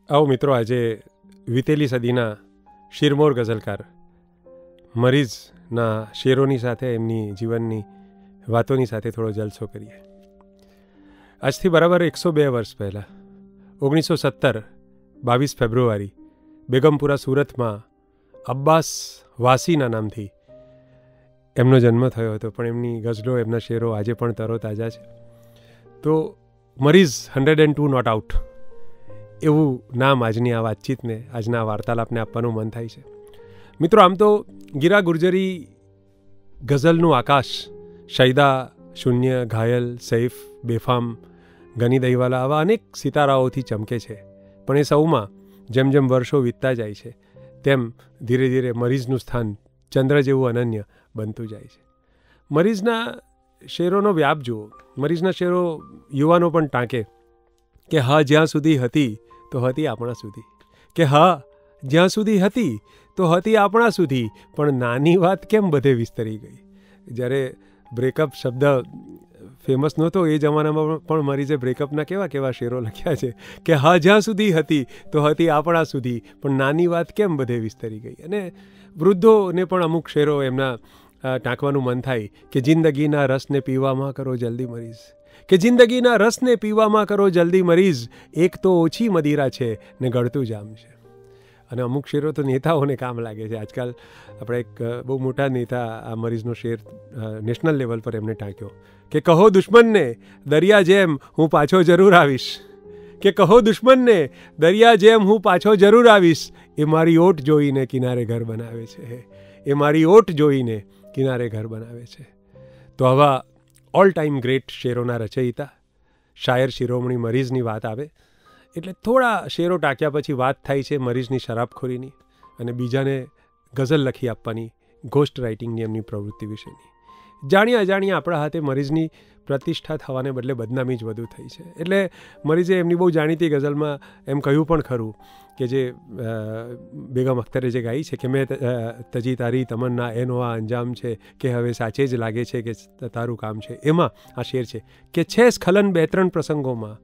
આવો મિત્રો, આજે વીતેલી સદીના શિરમોર ગઝલકાર મરીઝના શેરોની સાથે એમની જીવનની વાતોની સાથે થોડો જલસો કરીએ. આજથી બરાબર 102 વર્ષ પહેલાં 1970 22 ફેબ્રુઆરી બેગમપુરા સુરતમાં અબ્બાસ વાસીના નામથી એમનો જન્મ થયો હતો. પણ એમની ગઝલો, એમના શેરો આજે પણ તરોતાજા છે. તો મરીઝ 102 નોટ આઉટ એવું નામ આજની આ વાતચીતને, આજના આ વાર્તાલાપને આપવાનું મન થાય છે. મિત્રો, આમ તો ગીરા ગુર્જરી ગઝલનું આકાશ શૈદા, શૂન્ય, ઘાયલ, સૈફ, બેફામ, ગની દહીવાલા આવા અનેક સિતારાઓથી ચમકે છે. પણ એ સૌમાં જેમ જેમ વર્ષો વીતતા જાય છે તેમ ધીરે ધીરે મરીઝનું સ્થાન ચંદ્ર જેવું અનન્ય બનતું જાય છે. મરીઝના શેરોનો વ્યાપ જુઓ. મરીઝના શેરો યુવાનો પણ ટાંકે કે હા જ્યાં સુધી હતી તો હતી આપણા સુધી, કે હા જ્યાં સુધી હતી તો હતી આપણા સુધી, પણ નાની વાત કેમ બધે વિસ્તરી ગઈ. જ્યારે બ્રેકઅપ શબ્દ ફેમસ નહોતો એ જમાનામાં પણ મરીઝે બ્રેકઅપના કેવા કેવા શેરો લખ્યા છે કે હા જ્યાં સુધી હતી તો હતી આપણા સુધી, પણ નાની વાત કેમ બધે વિસ્તરી ગઈ. અને વૃદ્ધોને પણ અમુક શેરો એમના ટાંકવાનું મન થાય કે જિંદગીના રસને પીવામાં કરો જલ્દી મરીઝ, કે જિંદગીના રસને પીવામાં કરો જલ્દી મરીઝ, એક તો ઓછી મદિરા છે ને ગળતું જામ છે. અને અમુક શેરો તો નેતાઓને કામ લાગે છે. આજકાલ આપણે એક બહુ મોટા નેતા આ મરીઝનો શેર નેશનલ લેવલ પર એમને ટાંક્યો કે કહો દુશ્મનને દરિયા જેમ હું પાછો જરૂર આવીશ, કે કહો દુશ્મનને દરિયા જેમ હું પાછો જરૂર આવીશ, એ મારી ઓટ જોઈને કિનારે ઘર બનાવે છે, એ મારી ઓટ જોઈને કિનારે ઘર બનાવે છે. તો આવા ઓલ ટાઈમ ગ્રેટ શેરોના રચયિતા શાયર શિરોમણી મરીઝની વાત આવે એટલે થોડા શેરો ટાંક્યા પછી વાત થાય છે મરીઝની શરાબખોરીની અને બીજાને ગઝલ લખી આપવાની ઘોસ્ટ રાઇટિંગની એમની પ્રવૃત્તિ વિશેની. જાણ્યા અજાણ્યા આપણા હાથે મરીઝની પ્રતિષ્ઠા થવાને બદલે બદનામી જ વધુ થઈ છે. એટલે મરીઝે એમની બહુ જાણીતી ગઝલમાં એમ કહ્યું પણ ખરું કે જે બેગમ અખ્તરે જે ગાઈ છે કે મેં તજી તારી તમન્ના એનો આ અંજામ છે, કે હવે સાચે જ લાગે છે કે તારું કામ છે. એમાં આ શેર છે કે છે સ્ખલન 2-3 પ્રસંગોમાં,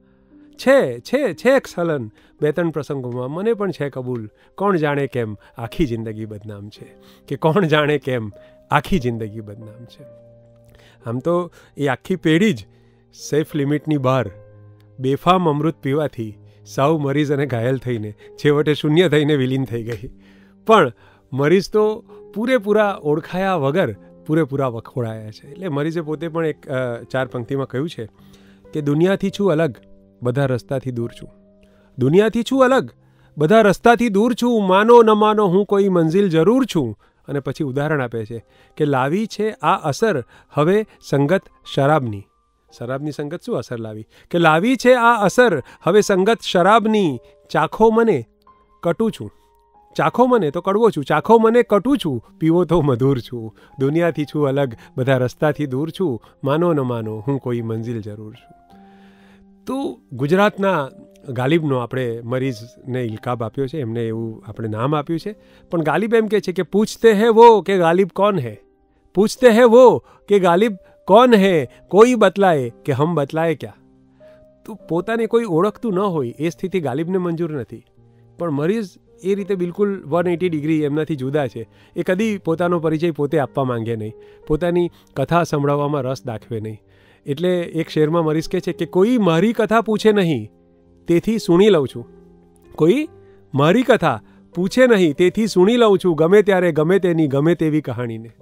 છે સ્ખલન 2-3 પ્રસંગોમાં, મને પણ છે કબૂલ, કોણ જાણે કેમ આખી જિંદગી બદનામ છે, કે કોણ જાણે કેમ આખી જિંદગી બદનામ છે. આમ તો એ આખી પેઢી જ સેફ લિમિટની બહાર બેફામ અમૃત પીવાથી સાવ મરીઝ અને ઘાયલ થઈને છેવટે શૂન્ય થઈને વિલીન થઈ ગઈ. પણ મરીઝ તો પૂરેપૂરા ઓળખાયા વગર પૂરેપૂરા વખોડાયા છે. એટલે મરીઝે પોતે પણ એક 4 પંક્તિમાં કહ્યું છે કે દુનિયાથી છું અલગ, બધા રસ્તાથી દૂર છું, દુનિયાથી છું અલગ, બધા રસ્તાથી દૂર છું, માનો ન માનો હું કોઈ મંઝિલ જરૂર છું. અને પછી ઉદાહરણ આપે છે કે લાવી છે આ અસર હવે સંગત શરાબની. શરાબની સંગત શું અસર લાવી? કે લાવી છે આ અસર હવે સંગત શરાબની, ચાખો મને કટું છું, ચાખો મને તો કડવો છું, ચાખો મને કટું છું, પીવો તો મધુર છું. દુનિયાથી છું અલગ, બધા રસ્તાથી દૂર છું, માનો ન માનો હું કોઈ મંઝિલ જરૂર છું. તો ગુજરાતના ગાલિબનો આપણે મરીઝને ઇલકાબ આપ્યો છે, એમને એવું આપણે નામ આપ્યું છે. પણ ગાલિબ એમ કહે છે કે પૂછતે હૈ વો કે ગાલિબ કોણ હૈ, પૂછતે હૈ વો કે ગાલિબ કોણ હૈ, કોઈ બતલાએ કે હમ બતલાએ ક્યા. તો પોતાને કોઈ ઓળખતું ન હોય એ સ્થિતિ ગાલિબને મંજૂર નથી. પણ મરીઝ એ રીતે બિલકુલ 180 ડિગ્રી એમનાથી જુદા છે. એ કદી પોતાનો પરિચય પોતે આપવા માંગે નહીં, પોતાની કથા સંભળાવવામાં રસ દાખવે નહીં. એટલે એક શેરમાં મરીઝ કહે છે કે કોઈ મારી કથા પૂછે નહીં તેથી સુણી લઉં છું, કોઈ મારી કથા પૂછે નહીં તેથી સુણી લઉં છું, ગમે ત્યારે ગમે તેની ગમે તેવી કહાણીને.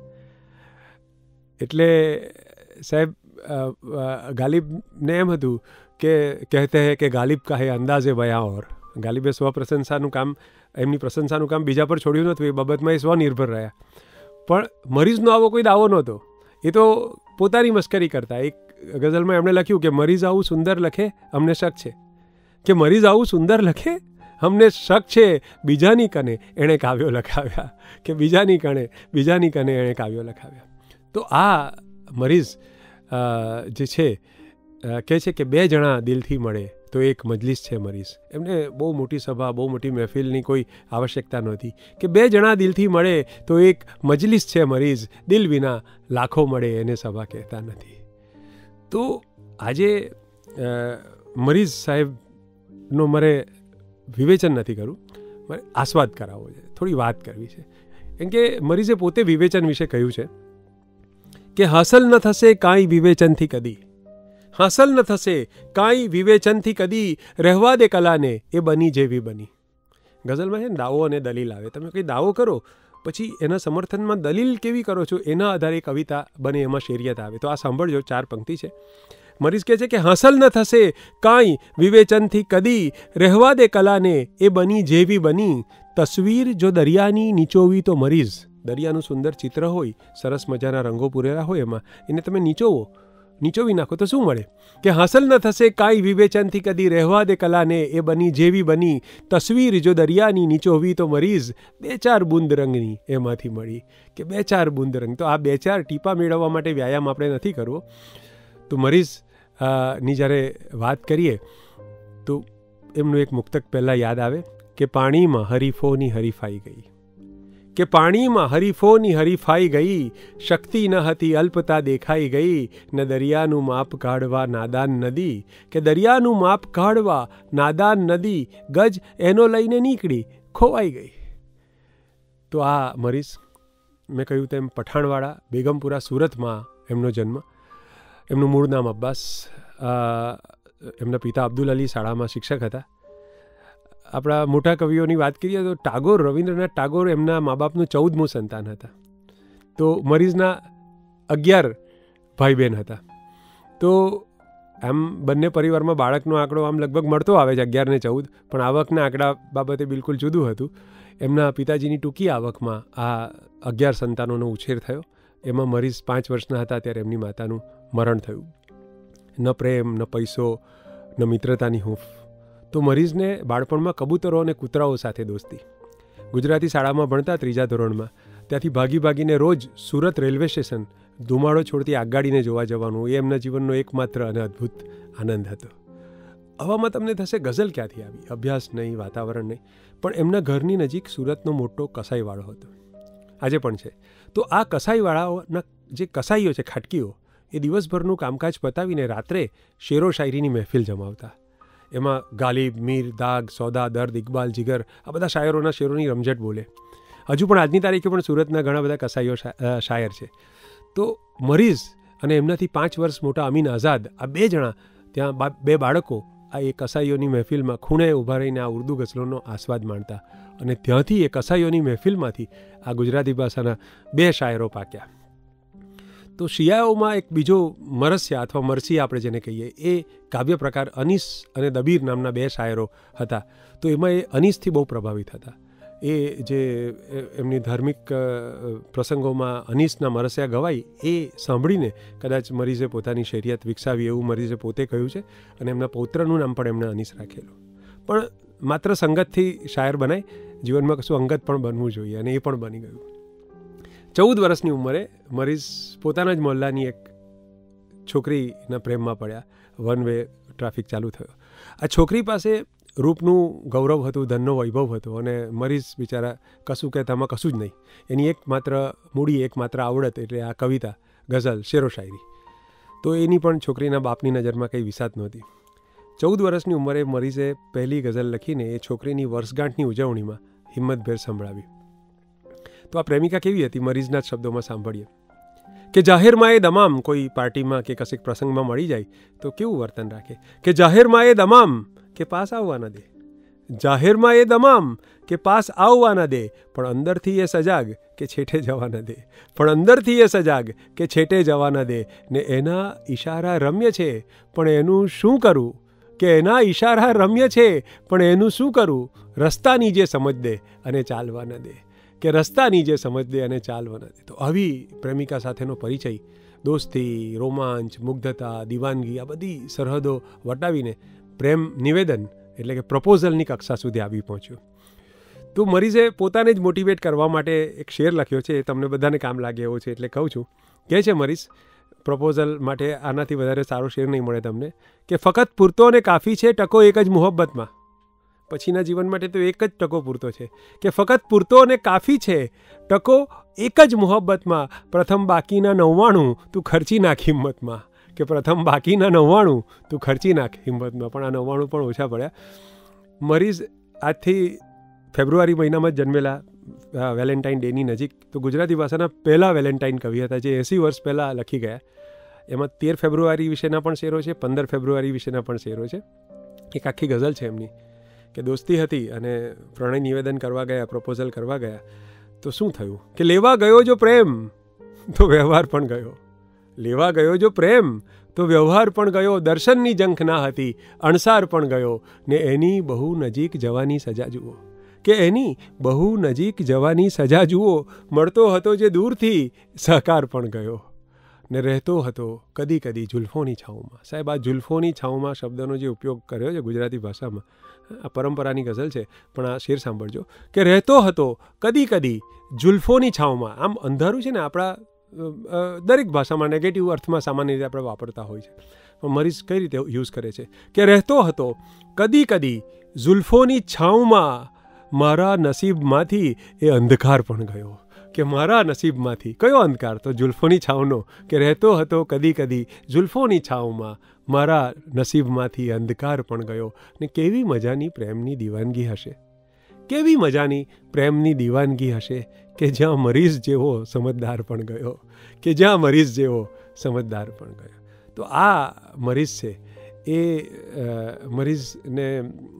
એટલે સાહેબ ગાલિબને એમ હતું કે કહેતે હૈ કે ગાલિબ કા હૈ અંદાઝે બયાં ઓર. ગાલિબે સ્વપ્રશંસાનું કામ, એમની પ્રશંસાનું કામ બીજા પર છોડ્યું નહોતું, એ બાબતમાં એ સ્વનિર્ભર રહ્યા. પણ મરીઝનો આવો કોઈ દાવો નહોતો, એ તો પોતાની મસ્કરી કરતા. એક ગઝલમાં એમણે લખ્યું કે મરીઝ આવું સુંદર લખે અમને શક છે, કે મરીઝ આવું સુંદર લખે અમને શક છે, બીજાની કને એણે કાવ્યો લખાવ્યા, કે બીજાની કને એણે કાવ્યો લખાવ્યા. તો આ મરીઝ જે છે કહે છે કે 2 જણા દિલથી મળે તો એક મજલિસ છે મરીઝ. એમને બહુ મોટી સભા, બહુ મોટી મહેફિલની કોઈ આવશ્યકતા નહોતી, કે 2 જણા દિલથી મળે તો એક મજલિસ છે મરીઝ, દિલ વિના લાખો મળે એને સભા કહેતા નથી. તો આજે મરીઝ સાહેબનો મારે વિવેચન નથી કરવું, મારે આસ્વાદ કરાવવો છે, થોડી વાત કરવી છે. કેમ કે મરીઝે પોતે વિવેચન વિશે કહ્યું છે કે હાંસલ ન થશે કાંઈ વિવેચનથી કદી, હાંસલ ન થશે કાંઈ વિવેચનથી કદી, રહેવા દે કલાને એ બની જેવી બની. ગઝલમાં છે ને દાવો અને દલીલ આવે. તમે કંઈ દાવો કરો પછી એના સમર્થનમાં દલીલ કેવી કરો છો એના આધારે કવિતા બને, એમાં શેરિયત આવે. તો આ સાંભળજો, 4 પંક્તિ છે. મરીઝ કહે છે કે હાંસલ ન થશે કાંઈ વિવેચનથી કદી, રહેવા દે કલાને એ બની જેવી બની. તસવીર જો દરિયાની નીચોવી તો મરીઝ, દરિયાનું સુંદર ચિત્ર હોય, સરસ મજાના રંગો પૂરેલા હોય, એમાં એને તમે નીચોવી નાખો તો શું મળે? કે હાંસલ ન થશે કાંઈ વિવેચનથી કદી, રહેવા દે કલાને એ બની જેવી બની. તસવીર જો દરિયાની નીચોવી તો મરીઝ, 2-4 બૂંદ રંગની એમાંથી મળી. કે 2-4 બૂંદ રંગ, તો આ 2-4 ટીપા મેળવવા માટે વ્યાયામ આપણે નથી કરવો. તો મરીઝ ની જ્યારે વાત કરીએ તો એમનું એક મુક્તક પહેલાં યાદ આવે કે પાણીમાં હરીફોની હરીફાઈ ગઈ, કે પાણીમાં હરીફોની હરીફાઈ ગઈ, શક્તિ ન હતી અલ્પતા દેખાઈ ગઈ, ને દરિયાનું માપ કાઢવા નાદાન નદી, કે દરિયાનું માપ કાઢવા નાદાન નદી, ગજ એનો લઈને નીકળી ખોવાઈ ગઈ. તો આ મરીઝ, મેં કહ્યું તેમ પઠાણવાડા બેગમપુરા સુરતમાં એમનો જન્મ. એમનું મૂળ નામ અબ્બાસ. એમના પિતા અબ્દુલ અલી શાળામાં શિક્ષક હતા. આપણા મોટા કવિઓની વાત કરીએ તો ટાગોર, રવિન્દ્રનાથ ટાગોર એમના મા બાપનું 14મું સંતાન હતા. તો મરીઝના 11 ભાઈ બહેન હતા. તો આમ બંને પરિવારમાં બાળકનો આંકડો આમ લગભગ મળતો આવે છે 11 ને 14, પણ આવકના આંકડા બાબતે બિલકુલ જુદું હતું. એમના પિતાજીની ટૂંકી આવકમાં આ 11 સંતાનોનો ઉછેર થયો. એમાં મરીઝ 5 વર્ષના હતા ત્યારે એમની માતાનું મરણ થયું. ન પ્રેમ, ન પૈસો, ન મિત્રતાની હૂંફ. તો મરીઝને બાળપણમાં કબૂતરો અને કૂતરાઓ સાથે દોસ્તી. ગુજરાતી શાળામાં ભણતા 3જા ધોરણમાં, ત્યાંથી ભાગીને રોજ સુરત રેલવે સ્ટેશન ધુમાડો છોડતી આગગાડીને જોવા જવાનું, એ એમના જીવનનો એકમાત્ર અને અદ્ભુત આનંદ હતો. આવામાં તમને થશે ગઝલ ક્યાંથી આવી? અભ્યાસ નહીં, વાતાવરણ નહીં, પણ એમના ઘરની નજીક સુરતનો મોટો કસાઈવાળો હતો, આજે પણ છે. તો આ કસાઈવાળાઓના જે કસાઈઓ છે, ખાટકીઓ, એ દિવસભરનું કામકાજ પતાવીને રાત્રે શેરો શાયરીની મહેફિલ જમાવતા. એમાં ગાલિબ, મીર, દાગ, સોદા, દર્દ, ઇકબાલ, જીગર, આ બધા શાયરોના શેરોની રમઝટ બોલે. હજુ પણ આજની તારીખે પણ સુરતના ઘણા બધા કસાઈઓ શાયર છે. તો મરીઝ અને એમનાથી 5 વર્ષ મોટા અમીન આઝાદ, આ 2 જણા ત્યાં 2 બાળકો આ એ કસાઈઓની મહેફિલમાં ખૂણે ઊભા રહીને આ ઉર્દૂ ગઝલોનો આસ્વાદ માણતા. અને ત્યાંથી એ કસાઈઓની મહેફિલમાંથી આ ગુજરાતી ભાષાના 2 શાયરો પાક્યા. તો શિયાઓમાં એક બીજો મરસિયા અથવા મરસિયા આપણે જેને કહીએ, એ કાવ્ય પ્રકાર અનીસ અને દબીર નામના 2 શાયરો હતા. તો એમાં એ અનીસથી બહુ પ્રભાવિત હતા. એ જે એમની ધાર્મિક પ્રસંગોમાં અનીસના મરસિયા ગવાય, એ સાંભળીને કદાચ મરીઝે પોતાની શેરિયત વિકસાવી, એવું મરીઝે પોતે કહ્યું છે. અને એમના પૌત્રનું નામ પણ એમણે અનીસ રાખેલું. પણ માત્ર સંગતથી શાયર બનાય, જીવનમાં કશું અંગત પણ બનવું જોઈએ, અને એ પણ બની ગયું. 14 વર્ષની ઉંમરે મરીઝ પોતાના જ મોહલ્લાની એક છોકરીના પ્રેમમાં પડ્યા. વન વે ટ્રાફિક ચાલુ થયો. આ છોકરી પાસે રૂપનું ગૌરવ હતું, ધનનો વૈભવ હતો, અને મરીઝ બિચારા કશું કહેતામાં કશું જ નહીં. એની એકમાત્ર મૂડી, એકમાત્ર આવડત એટલે આ કવિતા, ગઝલ, શેરો શાયરી. તો એની પણ છોકરીના બાપની નજરમાં કંઈ વિસાત નહોતી. 14 વર્ષની ઉંમરે મરીઝે પહેલી ગઝલ લખીને એ છોકરીની વર્ષગાંઠની ઉજવણીમાં હિંમતભેર સંભળાવી. તો આ પ્રેમિકા કેવી હતી? મરીઝના જ શબ્દોમાં સાંભળીએ કે જાહેરમાં એ દમામ, કોઈ પાર્ટીમાં કે કશેક પ્રસંગમાં મળી જાય તો કેવું વર્તન રાખે કે જાહેરમાં એ દમામ કે પાસ આવવા ન દે, જાહેરમાં એ દમામ કે પાસ આવવા ન દે, પણ અંદરથી એ સજાગ કે છેટે જવા ન દે, પણ અંદરથી એ સજાગ કે છેટે જવા ન દે. ને એના ઈશારા રમ્ય છે પણ એનું શું કરું, કે એના ઈશારા રમ્ય છે પણ એનું શું કરું, રસ્તાની જે સમજ દે અને ચાલવા ન દે, કે રસ્તાની જે સમજ દે અને ચાલવા ન દે. તો આવી પ્રેમિકા સાથેનો પરિચય, દોસ્તી, રોમાંચ, મુગ્ધતા, દીવાનગી, આ બધી સરહદો વટાવીને પ્રેમ નિવેદન એટલે કે પ્રપોઝલની કક્ષા સુધી આવી પહોંચ્યો. તો મરીઝે પોતાને જ મોટિવેટ કરવા માટે એક શેર લખ્યો છે, એ તમને બધાને કામ લાગે એવો છે એટલે કહું છું. કહે છે મરીઝ, પ્રપોઝલ માટે આનાથી વધારે સારો શેર નહીં મળે તમને, કે ફક્ત પૂરતો અને કાફી છે ટકો એક જ મુહબ્બતમાં. પછીના જીવન માટે તો એક જ ટકો પૂરતો છે, કે ફક્ત પૂરતો અને કાફી છે ટકો એક જ મુહબ્બતમાં, પ્રથમ બાકીના 99 તું ખર્ચી નાખ હિંમતમાં, કે પ્રથમ બાકીના 99 તું ખર્ચી નાખ હિંમતમાં. પણ આ 99 પણ ઓછા પડ્યા. મરીઝ આજથી ફેબ્રુઆરી મહિનામાં જ જન્મેલા વેલેન્ટાઇન ડેની નજીક, તો ગુજરાતી ભાષાના પહેલાં વેલેન્ટાઇન કવિ હતા જે 80 વર્ષ પહેલાં લખી ગયા. એમાં 13 ફેબ્રુઆરી વિશેના પણ શેરો છે, 15 ફેબ્રુઆરી વિશેના પણ શેરો છે. એક આખી ગઝલ છે એમની કે દોસ્તી હતી અને પ્રણય નિવેદન કરવા ગયા, પ્રપોઝલ કરવા ગયા, તો શું થયું કે લેવા ગયો જો પ્રેમ તો વ્યવહાર પણ ગયો, લેવા ગયો જો પ્રેમ તો વ્યવહાર પણ ગયો, દર્શનની ઝંખ ના હતી અણસાર પણ ગયો, ને એની બહુ નજીક જવાની સજા જુઓ, કે એની બહુ નજીક જવાની સજા જુઓ, મળતો હતો જે દૂરથી સહકાર પણ ગયો, ને રહેતો હતો કદી કદી જુલ્ફોની છાંવમાં. સાહેબ, આ જુલ્ફોની છાંવમાં શબ્દનો જે ઉપયોગ કર્યો છે ગુજરાતી ભાષામાં, આ પરંપરાની ગઝલ છે, પણ આ શેર સાંભળજો કે રહેતો હતો કદી કદી જુલ્ફોની છાંવમાં. આમ અંધારું છે ને આપણા દરેક ભાષામાં નેગેટિવ અર્થમાં સામાન્ય રીતે આપણે વાપરતા હોય છે, પણ મરીઝ કઈ રીતે યુઝ કરે છે કે રહેતો હતો કદી કદી જુલ્ફોની છાંવમાં, મારા નસીબમાંથી એ અંધકાર પણ ગયો, કે મારા નસીબમાંથી કયો અંધકાર? તો જુલ્ફોની છાંવનો, કે રહેતો હતો કદી કદી જુલ્ફોની છાંવમાં, મારા નસીબમાંથી અંધકાર પણ ગયો. ને કેવી મજાની પ્રેમની દીવાનગી હશે, કેવી મજાની પ્રેમની દીવાનગી હશે કે જ્યાં મરીઝ જેવો સમજદાર પણ ગયો, કે જ્યાં મરીઝ જેવો સમજદાર પણ ગયો. તો આ મરીઝ છે એ મરીઝને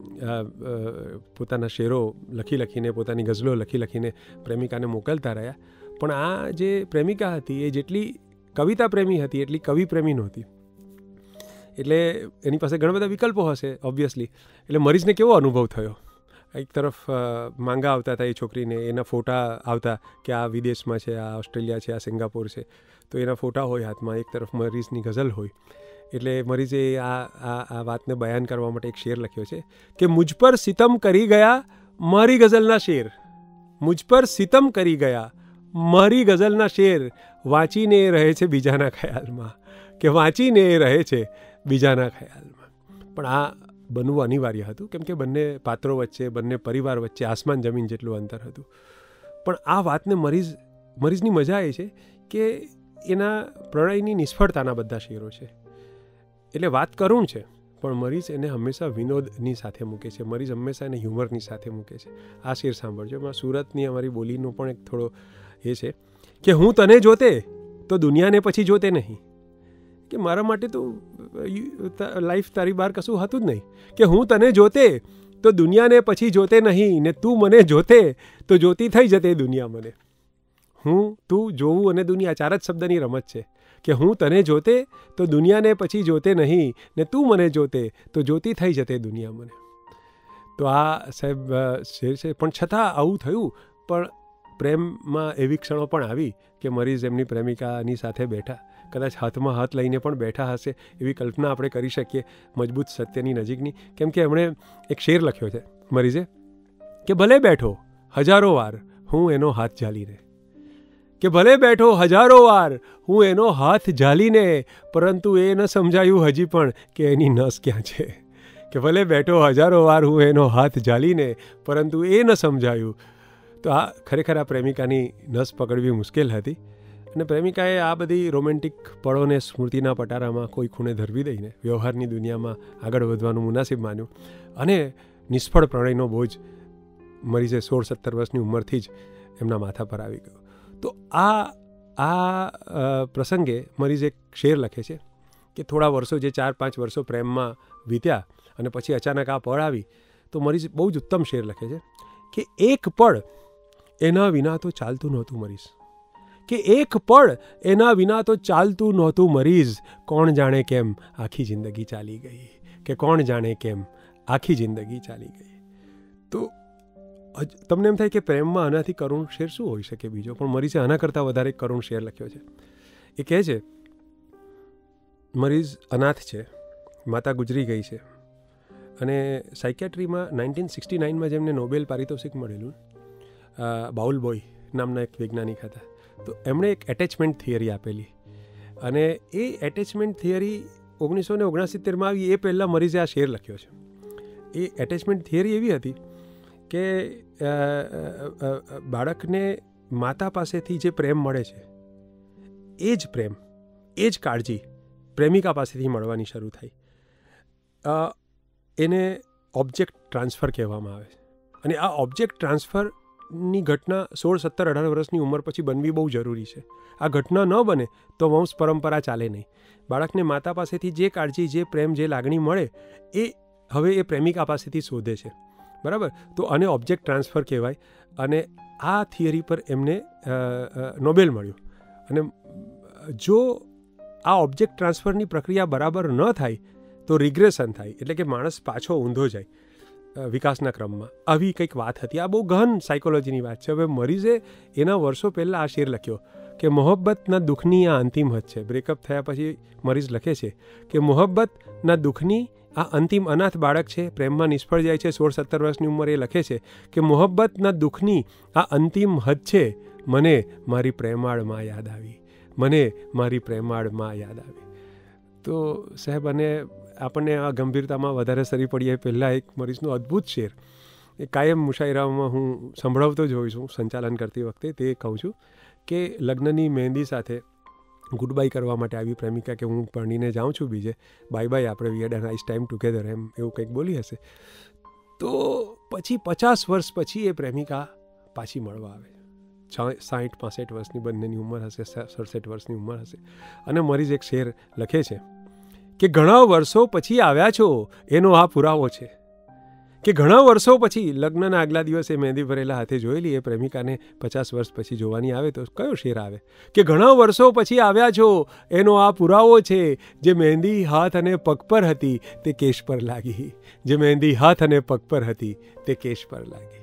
પોતાના શેરો લખીને, પોતાની ગઝલો લખીને પ્રેમિકાને મોકલતા રહ્યા. પણ આ જે પ્રેમિકા હતી એ જેટલી કવિતા પ્રેમી હતી એટલી કવિ પ્રેમી નહોતી. એટલે એની પાસે ઘણા બધા વિકલ્પો હશે ઓબ્વિયસલી. એટલે મરીઝને કેવો અનુભવ થયો? એક તરફ માંગા આવતા હતા એ છોકરીને, એના ફોટા આવતા કે આ વિદેશમાં છે, આ ઓસ્ટ્રેલિયા છે, આ સિંગાપોર છે, તો એના ફોટા હોય હાથમાં, એક તરફ મરીઝની ગઝલ હોય. એટલે મરીઝે આ વાતને બયાન કરવા માટે એક શેર લખ્યો છે કે મુझ પર સિતમ કરી ગયા મારી ગઝલના શેર, મુझ પર સિતમ કરી ગયા મારી ગઝલના શેર, વાંચીને એ રહે છે બીજાના ખ્યાલમાં, કે વાંચીને એ રહે છે બીજાના ખ્યાલમાં. પણ આ બનવું અનિવાર્ય હતું કેમ કે બંને પાત્રો વચ્ચે, બંને પરિવાર વચ્ચે આસમાન જમીન જેટલું અંતર હતું. પણ આ વાતને મરીઝની મજા એ છે કે એના પ્રણયની નિષ્ફળતાના બધા શેરો છે. એટલે વાત કરુણ છે, પણ મરીઝ એને હંમેશા વિનોદની સાથે મૂકે છે, મરીઝ હંમેશા એને હ્યુમરની સાથે મૂકે છે. આ શેર સાંભળજો. એમાં સુરતની અમારી બોલીનો પણ એક થોડો એ છે કે હું તને જોતે તો દુનિયાને પછી જોતે નહીં, કે મારા માટે તો લાઈફ તારી બહાર કશું હતું જ નહીં, કે હું તને જોતે તો દુનિયાને પછી જોતે નહીં, ને તું મને જોતે તો જોતી થઈ જતે દુનિયા મને. હું, તું, જોવું અને દુનિયા, 4 જ શબ્દની રમત છે કે હું તને જોતે તો દુનિયાને પછી જોતે નહીં, ને તું મને જોતે તો જોતી થઈ જતે દુનિયા મને. તો આ સાહેબ શેર છે. પણ છતાં આવું થયું. પણ પ્રેમમાં એવી ક્ષણો પણ આવી કે મરીઝ એમની પ્રેમિકાની સાથે બેઠા, કદાચ હાથમાં હાથ લઈને પણ બેઠા હશે એવી કલ્પના આપણે કરી શકીએ મજબૂત સત્યની નજીકની. કેમ કે એમણે એક શેર લખ્યો છે મરીઝે કે ભલે બેઠો હજારો વાર હું એનો હાથ ઝાલીને, કે ભલે બેઠો હજારો વાર હું એનો હાથ ઝાલીને, પરંતુ એ ન સમજાયું હજી પણ કે એની નસ ક્યાં છે. કે ભલે બેઠો હજારો વાર હું એનો હાથ ઝાલીને, પરંતુ એ ન સમજાયું. તો આ ખરેખર આ પ્રેમિકાની નસ પકડવી મુશ્કેલ હતી. અને પ્રેમિકાએ આ બધી રોમેન્ટિક પળોને સ્મૃતિના પટારામાં કોઈ ખૂણે ધરવી દઈને વ્યવહારની દુનિયામાં આગળ વધવાનું મુનાસિબ માન્યું. અને નિષ્ફળ પ્રણયનો બોજ મરીઝે 16-17 વર્ષની ઉંમરથી જ એમના માથા પર આવી ગયો. તો આ પ્રસંગે મરીઝ એક શેર લખે છે કે થોડા વર્ષો, જે 4-5 વર્ષો પ્રેમમાં વીત્યા અને પછી અચાનક આ પળ આવી, તો મરીઝ બહુ જ ઉત્તમ શેર લખે છે કે એક પળ એના વિના તો ચાલતું નહોતું મરીઝ, કે એક પળ એના વિના તો ચાલતું નહોતું મરીઝ, કોણ જાણે કેમ આખી જિંદગી ચાલી ગઈ, કે કોણ જાણે કેમ આખી જિંદગી ચાલી ગઈ. તો તમને એમ થાય કે પ્રેમમાં આનાથી કરુણ શેર શું હોઈ શકે બીજો, પણ મરીઝે આના કરતાં વધારે કરુણ શેર લખ્યો છે. એ કહે છે મરીઝ અનાથ છે, માતા ગુજરી ગઈ છે, અને સાયકેટ્રીમાં 1969માં જેમને નોબેલ પારિતોષિક મળેલું, બાઉલ બોય નામના એક વૈજ્ઞાનિક હતા, તો એમણે એક એટેચમેન્ટ થિયરી આપેલી. અને એ એટેચમેન્ટ થિયરી 1969માં આવી એ પહેલાં મરીઝે આ શેર લખ્યો છે. એ એટેચમેન્ટ થિયરી એવી હતી કે બાળકને માતા પાસેથી જે પ્રેમ મળે છે એ જ પ્રેમ, એ જ કાળજી પ્રેમિકા પાસેથી મળવાની શરૂ થઈ. એને ઓબ્જેક્ટ ટ્રાન્સફર કહેવામાં આવે છે. અને આ ઓબ્જેક્ટ ટ્રાન્સફરની ઘટના 16, 17, 18 વર્ષની ઉંમર પછી બનવી બહુ જરૂરી છે. આ ઘટના ન બને તો વંશ પરંપરા ચાલે નહીં. બાળકને માતા પાસેથી જે કાળજી, જે પ્રેમ, જે લાગણી મળે એ હવે એ પ્રેમિકા પાસેથી શોધે છે. બરાબર? તો આને ઓબ્જેક્ટ ટ્રાન્સફર કહેવાય. અને આ થિયરી પર એમને નોબેલ મળ્યો. અને જો આ ઓબ્જેક્ટ ટ્રાન્સફરની પ્રક્રિયા બરાબર ન થાય તો રિગ્રેશન થાય, એટલે કે માણસ પાછો ઊંધો જાય વિકાસના ક્રમમાં. આવી કંઈક વાત હતી. આ બહુ ગહન સાયકોલોજીની વાત છે. હવે મરીઝે એના વર્ષો પહેલાં આ શેર લખ્યો કે મોહબ્બતના દુઃખની આ અંતિમ હદ છે. બ્રેકઅપ થયા પછી મરીઝ લખે છે કે મોહબ્બતના દુઃખની આ અંતિમ અનાથ બાળક છે, પ્રેમમાં નિષ્ફળ જાય છે. 16, 17 વર્ષની ઉંમરે એ લખે છે કે મોહબ્બતના દુઃખની આ અંતિમ હદ છે. મને મારી પ્રેમાળમાં યાદ આવી, મને મારી પ્રેમાળમાં યાદ આવી. તો સાહેબ, અને આપણને આ ગંભીરતામાં વધારે સરી પડીએ પહેલાં એક મરીઝનો અદ્ભુત શેર એ કાયમ મુશાયરાઓમાં હું સંભળાવતો જ હોઉં છું સંચાલન કરતી વખતે. તે કહું છું કે લગ્નની મહેંદી સાથે ગુડ બાય કરવા માટે આવી પ્રેમિકા કે હું પરણીને જાઉં છું બીજે, બાય બાય, આપણે we had a nice time together, એમ એવું કંઈક બોલી હશે. તો પછી 50 વર્ષ પછી એ પ્રેમિકા પાછી મળવા આવે. 60-65 વર્ષની બંનેની ઉંમર હશે, 67 વર્ષની ઉંમર હશે. અને મરીઝ એક શેર લખે છે કે ઘણા વર્ષો પછી આવ્યા છો એનો આ પુરાવો છે. કે ઘણા વર્ષો પછી લગ્નના આગલા દિવસે મહેંદી ભરેલા હાથે જોયેલી એ પ્રેમિકાને 50 વર્ષ પછી જોવાની આવે તો કયો શેર આવે? કે ઘણા વર્ષો પછી આવ્યા છો એનો આ પુરાવો છે. જે મહેંદી હાથ અને પગ પર હતી તે કેશ પર લાગી, જે મહેંદી હાથ અને પગ પર હતી તે કેશ પર લાગી.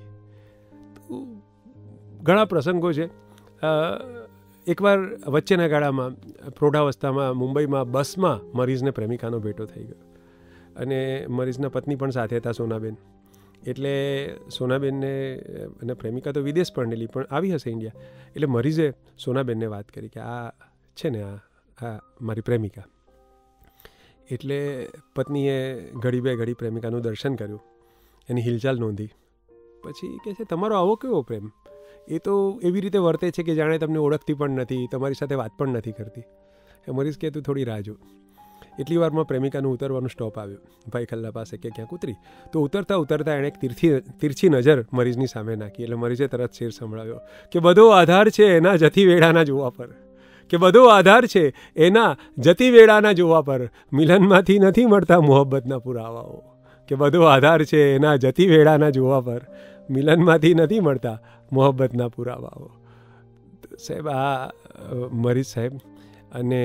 ઘણા પ્રસંગો છે. એકવાર વચ્ચેના ગાળામાં પ્રૌઢાવસ્થામાં મુંબઈમાં બસમાં મરીઝને પ્રેમિકાનો ભેટો થઈ ગયો. અને મરીઝના પત્ની પણ સાથે હતા, સોનાબેન. એટલે સોનાબેનને અને પ્રેમિકા તો વિદેશ પરણેલી પણ આવી હશે ઇન્ડિયા. એટલે મરીઝે સોનાબેનને વાત કરી કે આ છે ને આ મારી પ્રેમિકા. એટલે પત્નીએ ઘડી બે ઘડી પ્રેમિકાનું દર્શન કર્યું, એની હિલચાલ નોંધી. પછી કહે છે, તમારો આવો કેવો પ્રેમ? એ તો એવી રીતે વર્તે છે કે જાણે તમને ઓળખતી પણ નથી, તમારી સાથે વાત પણ નથી કરતી. એ મરીઝ કે તું થોડી રાહ જો. એટલી વારમાં પ્રેમિકાનું ઉતરવાનું સ્ટોપ આવ્યો ભાઈ ખલ્લા પાસે કે ક્યાંક ઉતરી. તો ઉતરતા ઉતરતા એણે એક તીરછી નજર મરીઝની સામે નાખી. એટલે મરીઝે તરત શેર સંભળાવ્યો કે બધો આધાર છે એના જતી વેળાના જોવા પર, કે બધો આધાર છે એના જતી વેળાના જોવા પર, મિલનમાંથી નથી મળતા મોહબ્બતના પુરાવાઓ. કે બધો આધાર છે એના જતી વેળાના જોવા પર, મિલનમાંથી નથી મળતા મોહબ્બતના પુરાવાઓ. સાહેબ, આ મરીઝ સાહેબ અને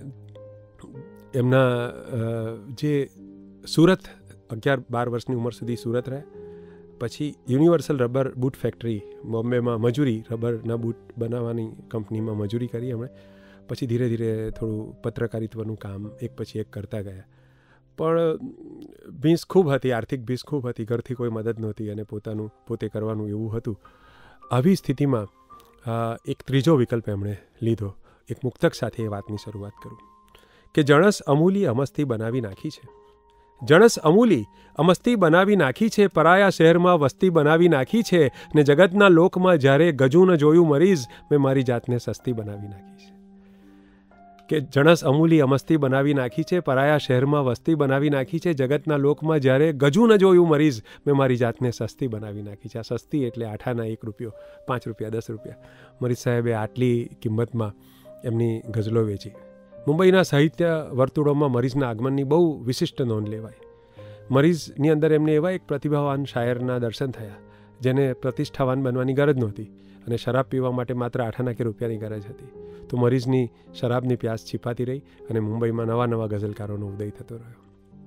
એમના જે સુરત 11-12 વર્ષની ઉંમર સુધી સુરત રહ્યા. પછી યુનિવર્સલ રબર બૂટ ફેક્ટરી બોમ્બેમાં મજૂરી, રબરના બૂટ બનાવવાની કંપનીમાં મજૂરી કરી એમણે. પછી ધીરે ધીરે થોડું પત્રકારિત્વનું કામ એક પછી એક કરતા ગયા. પણ ભીંસ ખૂબ હતી, આર્થિક ભીંસ ખૂબ હતી, ઘરથી કોઈ મદદ નહોતી અને પોતે કરવાનું એવું હતું. આવી સ્થિતિમાં એક ત્રીજો વિકલ્પ એમણે લીધો. એક મુક્તક સાથે એ વાતની શરૂઆત કરું કે જણસ અમૂલી અમસ્તી બનાવી નાખી છે, જણસ અમૂલી અમસ્તી બનાવી નાખી છે, પરાયા શહેરમાં વસ્તી બનાવી નાખી છે, ને જગતના લોકમાં જ્યારે ગજુ ન જોયું મરીઝ, મેં મારી જાતને સસ્તી બનાવી નાખી છે. કે જણસ અમૂલી અમસ્તી બનાવી નાખી છે, પરાયા શહેરમાં વસ્તી બનાવી નાખી છે, જગતના લોકમાં જ્યારે ગજુ ન જોયું મરીઝ, મેં મારી જાતને સસ્તી બનાવી નાખી છે. આ સસ્તી એટલે આઠાના 1 રૂપિયો, 5 રૂપિયા, 10 રૂપિયા. મરીઝ સાહેબે આટલી કિંમતમાં એમની ગઝલો વેચી. મુંબઈના સાહિત્ય વર્તુળોમાં મરીઝના આગમનની બહુ વિશિષ્ટ નોંધ લેવાય. મરીઝની અંદર એમને એવા એક પ્રતિભાવાન શાયરના દર્શન થયા જેને પ્રતિષ્ઠાવાન બનવાની ગરજ નહોતી અને શરાબ પીવા માટે માત્ર 8 કે રૂપિયાની ગરજ હતી. તો મરીઝની શરાબની પ્યાસ છીપાતી રહી અને મુંબઈમાં નવા નવા ગઝલકારોનો ઉદય થતો રહ્યો.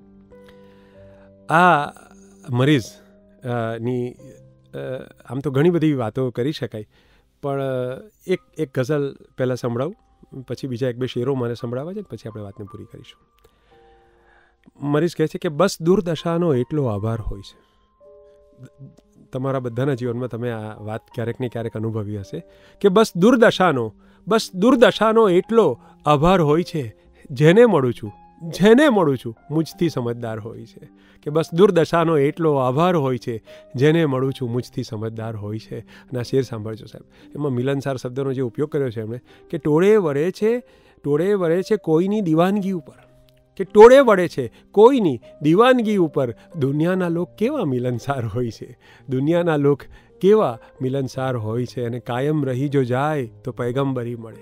આ મરીઝની આમ તો ઘણી બધી વાતો કરી શકાય, પણ એક ગઝલ પહેલાં સંભળાવું, પછી બીજા 1-2 શેરો મને સંભળાવવા છે, પછી આપણે વાતને પૂરી કરીશું. મરીઝ કહે છે કે બસ દુર્દશાનો એટલો આભાર હોય છે. તમારા બધાના જીવનમાં તમે આ વાત ક્યારેક ને ક્યારેક અનુભવી હશે કે બસ દુર્દશાનો એટલો આભાર હોય છે, જેને મળું છું મુજથી સમજદાર હોય છે. કે બસ દુર્દશાનો એટલો આભાર હોય છે, જેને મળું છું મુજથી સમજદાર હોય છે. અને આ શેર સાંભળજો સાહેબ. એમાં મિલનસાર શબ્દનો જે ઉપયોગ કર્યો છે એમણે કે ટોળે વળે છે કોઈની દીવાનગી ઉપર, કે ટોળે વળે છે કોઈની દીવાનગી ઉપર. દુનિયાના લોક કેવા મિલનસાર હોય છે, દુનિયાના લોક કેવા મિલનસાર હોય છે. અને કાયમ રહી જો જાય તો પૈગંબરી મળે.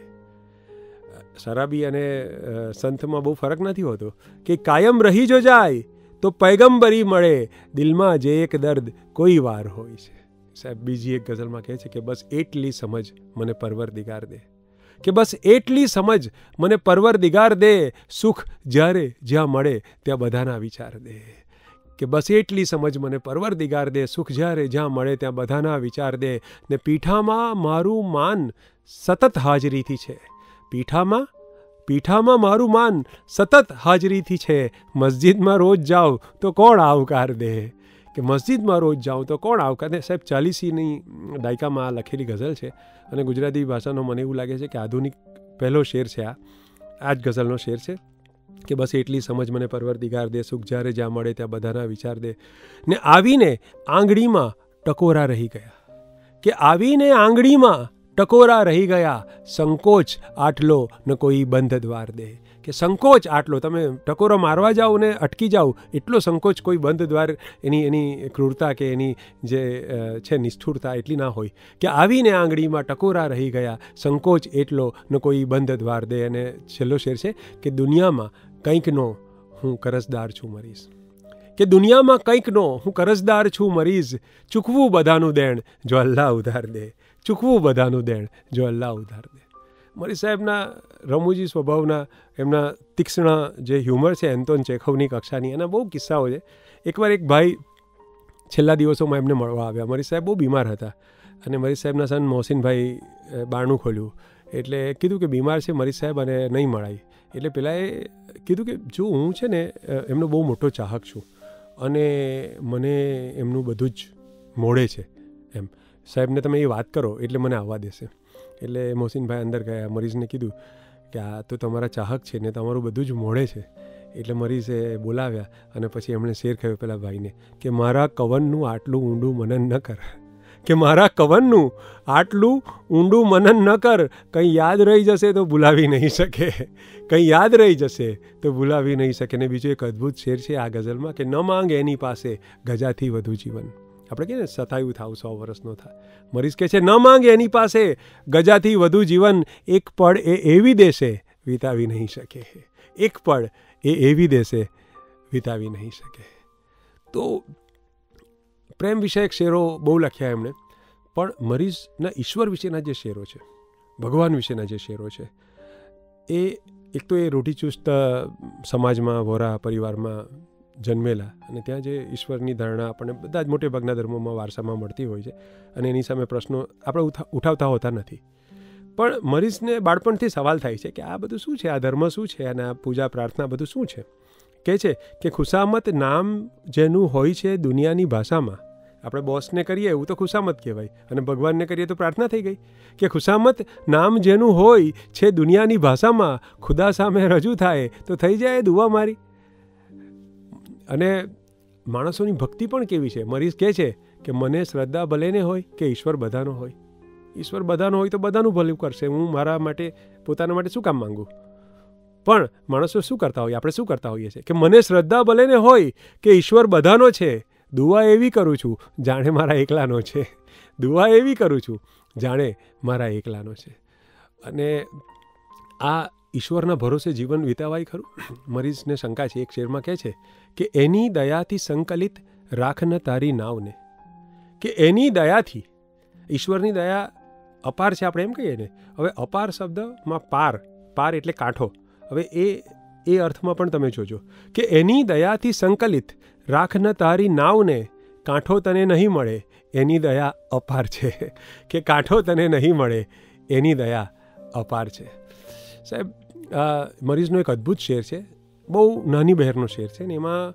શરાબી અને સંતમાં બહુ ફરક નથી હોતો કે કાયમ રહી જો જાય તો પૈગંબરી મળે. દિલમાં જે એક દર્દ કોઈ વાર હોય છે. સાહેબ બીજી એક ગઝલમાં કહે છે કે બસ એટલી સમજ મને પરવરદિગાર દે, કે બસ એટલી સમજ મને પરવરદિગાર દે. સુખ જ્યારે જ્યાં મળે ત્યાં બધાના વિચાર દે. કે બસ એટલી સમજ મને પરવરદિગાર દે. સુખ જ્યારે જ્યાં મળે ત્યાં બધાના વિચાર દે. ને પીઠામાં મારું માન સતત હાજરીથી છે. પીઠામાં મારું માન સતત હાજરીથી છે. મસ્જિદમાં રોજ જાઉં તો કોણ આવકાર દે, કે મસ્જિદમાં રોજ જાઉં તો કોણ આવકાર દે. સાહેબ 40ની દાયકામાં આ લખેલી ગઝલ છે અને ગુજરાતી ભાષાનો મને એવું લાગે છે કે આધુનિક પહેલો શેર છે. આ જ ગઝલનો શેર છે કે બસ એટલી સમજ મને પરવરદિગાર દે. સુખ જ્યારે જ્યાં મળે ત્યાં બધાના વિચાર દે. ને આવીને આંગળીમાં ટકોરા રહી ગયા, કે આવીને આંગળીમાં ટકોરા રહી ગયા. સંકોચ આટલો ન કોઈ બંધ દ્વાર દે, કે સંકોચ આટલો, તમે ટકોરો મારવા જાઓ ને અટકી જાઓ એટલો સંકોચ કોઈ બંધ દ્વાર એની ક્રૂરતા કે એની જે છે નિષ્ઠુરતા એટલી ના હોય. કે આવીને આંગળીમાં ટકોરા રહી ગયા. સંકોચ એટલો ન કોઈ બંધ દ્વાર દે. અને છેલ્લો શેર છે કે દુનિયામાં કંઈકનો હું કરજદાર છું મરીઝ, કે દુનિયામાં કંઈકનો હું કરજદાર છું મરીઝ. ચૂકવું બધાનું દેણ જો અલ્લાહ ઉધાર દે, ચૂકવું બધાનું દેણ જો અલ્લાહ ઉધાર દે. મરી સાહેબના રમૂજી સ્વભાવના, એમના તીક્ષ્ણ જે હ્યુમર છે એન્ટોન ચેખવની કક્ષાની, એના બહુ કિસ્સાઓ છે. એકવાર એક ભાઈ છેલ્લા દિવસોમાં એમને મળવા આવ્યા. મરી સાહેબ બહુ બીમાર હતા અને મરી સાહેબના સન મોહસિનભાઈ બારણું ખોલ્યું એટલે કીધું કે બીમાર છે મરી સાહેબ અને નહીં મળાય. એટલે પેલાએ કીધું કે જો હું છે ને એમનો બહુ મોટો ચાહક છું અને મને એમનું બધું જ મોડે છે એમ, સાહેબને તમે એ વાત કરો એટલે મને આવવા દેશે. એટલે મોહસિનભાઈ અંદર ગયા, મરીઝને કીધું કે આ તો તમારા ચાહક છે ને તમારું બધું જ મોડે છે. એટલે મરીઝે બોલાવ્યા અને પછી એમણે શેર કહ્યો પેલા ભાઈને કે મારા કવનનું આટલું ઊંડું મનન ન કર, કે મારા કવનનું આટલું ઊંડું મનન ન કર. કંઈ યાદ રહી જશે તો ભૂલાવી નહીં શકે, કંઈ યાદ રહી જશે તો ભૂલાવી નહીં શકે. ને બીજો એક અદ્ભુત શેર છે આ ગઝલમાં કે ન માંગ એની પાસે ગજાથી વધુ જીવન. આપણે કહીએ ને 57 થાવ 100 વર્ષનો થાય. મરીઝ કહે છે ન માંગે એની પાસે ગજાથી વધુ જીવન. એક પળ એ એવી દેશે વિતાવી નહીં શકે, એક પળ એ એવી દેશે વિતાવી નહીં શકે. તો પ્રેમ વિષયક શેરો બહુ લખ્યા એમણે, પણ મરીઝના ઈશ્વર વિશેના જે શેરો છે, ભગવાન વિશેના જે શેરો છે, એ એક તો એ રૂઢિચુસ્ત સમાજમાં વોરા પરિવારમાં જન્મેલા અને ત્યાં જે ઈશ્વરની ધારણા આપણને બધા જ મોટે ભાગના ધર્મોમાં વારસામાં મળતી હોય છે અને એની સામે પ્રશ્નો આપણે ઉઠાવતા હોતા નથી. પણ મરીઝને બાળપણથી સવાલ થાય છે કે આ બધું શું છે, આ ધર્મ શું છે અને આ પૂજા પ્રાર્થના બધું શું છે. કહે છે કે ખુશામત નામ જેનું હોય છે દુનિયાની ભાષામાં, આપણે બોસને કરીએ એવું તો ખુશામત કહેવાય અને ભગવાનને કરીએ તો પ્રાર્થના થઈ ગઈ. કે ખુશામત નામ જેનું હોય છે દુનિયાની ભાષામાં, ખુદા સામે રજૂ થાય તો થઈ જાય દુઆ મારી. અને માણસોની ભક્તિ પણ કેવી છે. મરીઝ કહે છે કે મને શ્રદ્ધા ભલેને હોય કે ઈશ્વર બધાનો હોય. ઈશ્વર બધાનો હોય તો બધાનું ભલું કરશે, હું મારા માટે પોતાના માટે શું કામ માંગુ. પણ માણસો શું કરતા હોઈએ, આપણે શું કરતા હોઈએ છીએ કે મને શ્રદ્ધા ભલેને હોય કે ઈશ્વર બધાનો છે, દુઆ એવી કરું છું જાણે મારા એકલાનો છે, દુઆ એવી કરું છું જાણે મારા એકલાનો છે. અને આ ઈશ્વરના ભરોસે જીવન વિતાવાય ખરું. મરીઝને શંકા છે. એક શેરમાં કહે છે કે એની દયાથી સંકલિત રાખન તારી નાવને, કે એની દયાથી, ઈશ્વરની દયા અપાર છે આપણે એમ કહીએ ને. હવે અપાર શબ્દમાં પાર, પાર એટલે કાંઠો. હવે એ અર્થમાં પણ તમે જોજો કે એની દયાથી સંકલિત રાખન તારી નાવને, કાંઠો તને નહીં મળે એની દયા અપાર છે, કે કાંઠો તને નહીં મળે એની દયા અપાર છે. સાહેબ મરીઝનો એક અદ્ભુત શેર છે, બહુ નાની બહેરનો શેર છે ને એમાં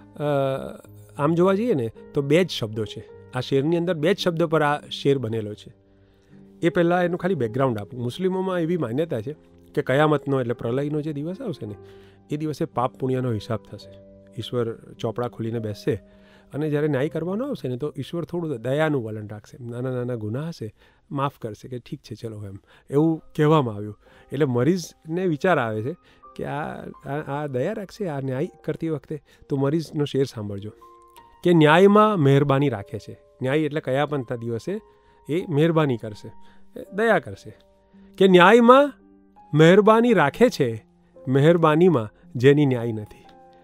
આમ જોવા જઈએ ને તો 2 જ શબ્દો છે. આ શેરની અંદર 2 જ શબ્દો પર આ શેર બનેલો છે. એ પહેલાં એનું ખાલી બેકગ્રાઉન્ડ આપું. મુસ્લિમોમાં એવી માન્યતા છે કે કયામતનો એટલે પ્રલયનો જે દિવસ આવશે ને એ દિવસે પાપ પુણ્યનો હિસાબ થશે. ઈશ્વર ચોપડા ખોલીને બેસશે અને જ્યારે ન્યાય કરવાનો આવશે ને તો ઈશ્વર થોડું દયાનું વલણ રાખશે, નાના નાના ગુના હશે માફ કરશે કે ઠીક છે ચલો એમ, એવું કહેવામાં આવ્યું. એટલે મરીઝને વિચાર આવે છે કે આ દયા રાખશે આ ન્યાય કરતી વખતે. તો મરીઝનો શેર સાંભળજો કે ન્યાયમાં મહેરબાની રાખે છે. ન્યાય એટલે કયા પંથના દિવસે એ મહેરબાની કરશે, દયા કરશે. કે ન્યાયમાં મહેરબાની રાખે છે, મહેરબાનીમાં જેની ન્યાય નથી.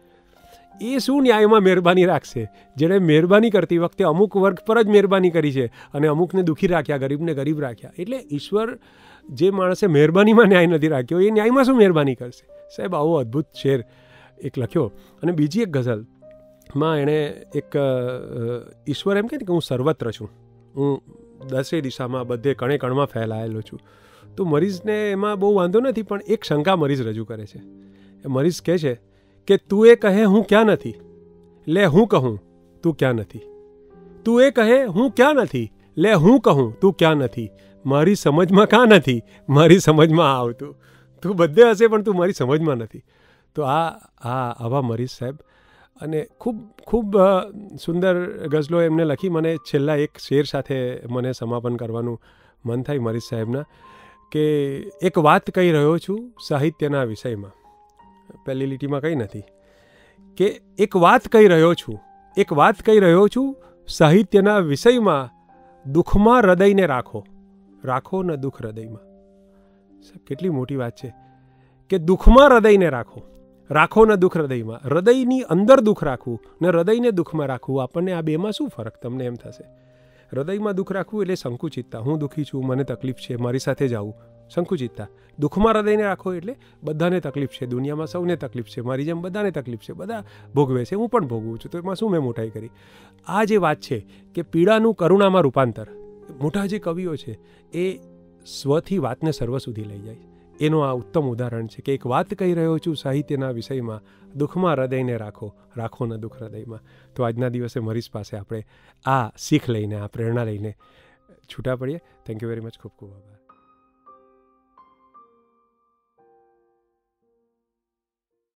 એ શું ન્યાયમાં મહેરબાની રાખશે? જેણે મહેરબાની કરતી વખતે અમુક વર્ગ પર જ મહેરબાની કરી છે અને અમુકને દુઃખી રાખ્યા, ગરીબને ગરીબ રાખ્યા. એટલે ઈશ્વર જે માણસે મહેરબાનીમાં ન્યાય નથી રાખ્યો એ ન્યાયમાં શું મહેરબાની કરશે? સાહેબ આવો અદ્ભુત શેર એક લખ્યો. અને બીજી એક ગઝલમાં એણે એક ઈશ્વર એમ કહે કે હું સર્વત્ર છું, હું દસે દિશામાં બધે કણે કણમાં ફેલાયેલો છું. તો મરીઝને એમાં બહુ વાંધો નથી, પણ એક શંકા મરીઝ રજૂ કરે છે. એ મરીઝ કહે છે કે તું એ કહે હું ક્યાં નથી, લે હું કહું તું ક્યાં નથી. તું એ કહે હું ક્યાં નથી, લે હું કહું તું ક્યાં નથી. મારી સમજમાં કાં નથી, મારી સમજમાં આવતું. તું બધે હશે પણ તું મારી સમજમાં નથી. તો આવા મરીઝ સાહેબ. અને ખૂબ ખૂબ સુંદર ગઝલો એમને લખી. મને છેલ્લા એક શેર સાથે મને સમાપન કરવાનું મન થાય મરીઝ સાહેબના, કે એક વાત કહી રહ્યો છું સાહિત્યના વિષયમાં. પહેલી લીટીમાં કંઈ નથી, કે એક વાત કહી રહ્યો છું, એક વાત કહી રહ્યો છું સાહિત્યના વિષયમાં, દુઃખમાં હૃદયને રાખો, રાખો ન દુઃખ હૃદયમાં. કેટલી મોટી વાત છે કે દુઃખમાં હૃદયને રાખો, રાખો ન દુઃખ હૃદયમાં. હૃદયની અંદર દુઃખ રાખવું ને હૃદયને દુઃખમાં રાખવું, આપણને આ બેમાં શું ફરક? તમને એમ થશે હૃદયમાં દુઃખ રાખવું એટલે સંકુચિતતા, હું દુઃખી છું, મને તકલીફ છે, મારી સાથે જ આવું, સંકુચિતતા. દુઃખમાં હૃદયને રાખો એટલે બધાને તકલીફ છે, દુનિયામાં સૌને તકલીફ છે, મારી જેમ બધાને તકલીફ છે, બધા ભોગવે છે, હું પણ ભોગવું છું, તો એમાં શું મેં મોટાઈ કરી? આ જે વાત છે કે પીડાનું કરુણામાં રૂપાંતર, મોટા જે કવિઓ છે એ સ્વથી વાતને સર્વ સુધી લઈ જાય. એનું આ ઉત્તમ ઉદાહરણ છે કે એક વાત કહી રહ્યો છું સાહિત્યના વિષયમાં, દુઃખમાં હૃદયને રાખો, રાખો ન દુઃખ હૃદયમાં. તો આજના દિવસે મરીઝ પાસે આપણે આ શીખ લઈને, આ પ્રેરણા લઈને છૂટા પડીએ. Thank you very much. ખૂબ ખૂબ આભાર.